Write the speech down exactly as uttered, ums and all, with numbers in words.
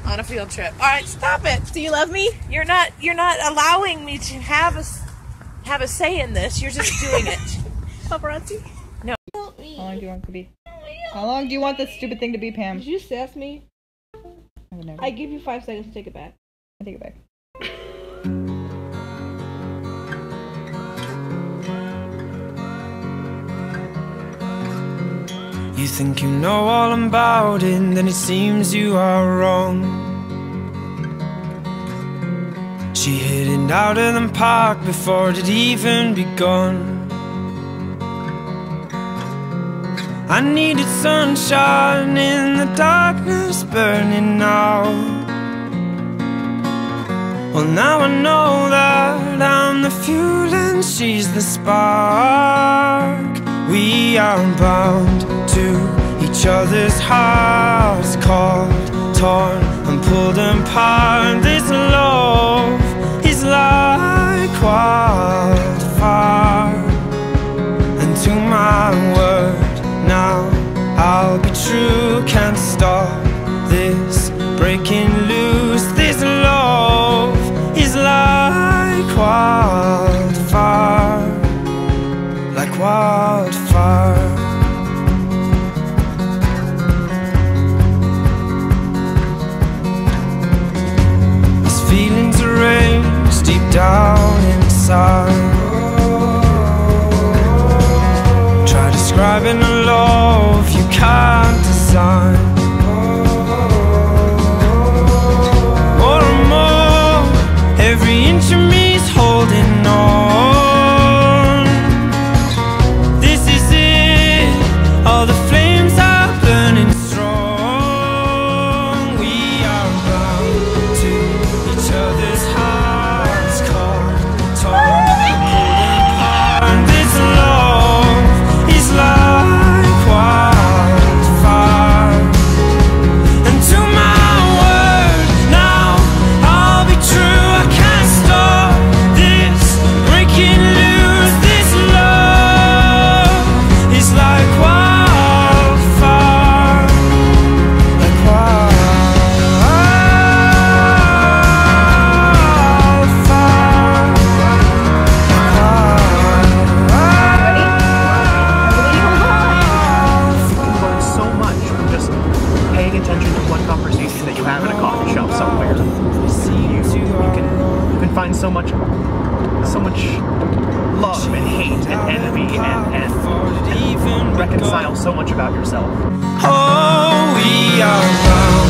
on a field trip. All right, stop it. Do you love me? You're not. You're not allowing me to have a have a say in this. You're just doing it. Paparazzi. No. How long do you want it to be? How long do you want this stupid thing to be, Pam? Did you sass me? I would never. I give you five seconds to take it back. I take it back. You think you know all about it, then it seems you are wrong. She hid it out in the park before it had even begun. I needed sunshine in the darkness burning out. Well, now I know that I'm the fuel and she's the spark. We are bound to each other's hearts, caught, torn and pulled apart. This love is like wildfire, and to my word now I'll be true. Can't stop this breaking loose. This love is like wildfire, like wildfire. These feelings are raised deep down inside. Try describing a love you can't design. More and more, every inch of me's holding on. This is it, all the flames are burning strong. We are bound to each other's hearts, caught, torn and pulled apart. And this love is like wildfire, and to my word now I'll be true. I can't stop this breaking loose. This love is like wildfire, like wildfire, You can learn so much from just paying attention to one conversation that you have in a coffee shop somewhere. You, you can you can find so much so much love and hate and envy and, and, and reconcile so much about yourself. Oh, we are bound